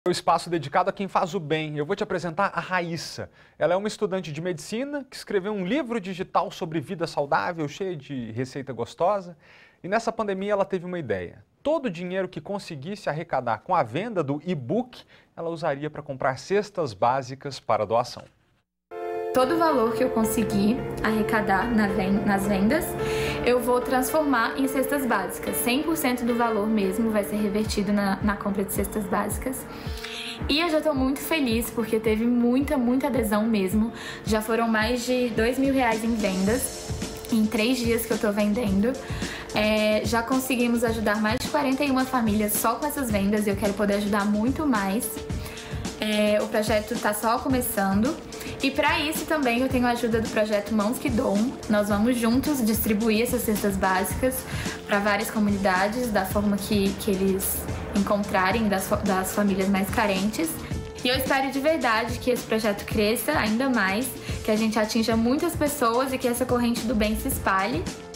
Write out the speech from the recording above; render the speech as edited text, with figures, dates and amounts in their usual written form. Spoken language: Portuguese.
O espaço dedicado a quem faz o bem. Eu vou te apresentar a Raíssa. Ela é uma estudante de medicina que escreveu um livro digital sobre vida saudável, cheio de receita gostosa. E nessa pandemia ela teve uma ideia. Todo o dinheiro que conseguisse arrecadar com a venda do e-book, ela usaria para comprar cestas básicas para doação. Todo o valor que eu conseguir arrecadar nas vendas, eu vou transformar em cestas básicas. 100% do valor mesmo vai ser revertido na compra de cestas básicas. E eu já estou muito feliz porque teve muita adesão mesmo. Já foram mais de R$2.000 em vendas, em 3 dias que eu estou vendendo. Já conseguimos ajudar mais de 41 famílias só com essas vendas e eu quero poder ajudar muito mais. O projeto está só começando e para isso também eu tenho a ajuda do projeto Mãos que Doam. Nós vamos juntos distribuir essas cestas básicas para várias comunidades da forma que eles encontrarem das famílias mais carentes. E eu espero de verdade que esse projeto cresça ainda mais, que a gente atinja muitas pessoas e que essa corrente do bem se espalhe.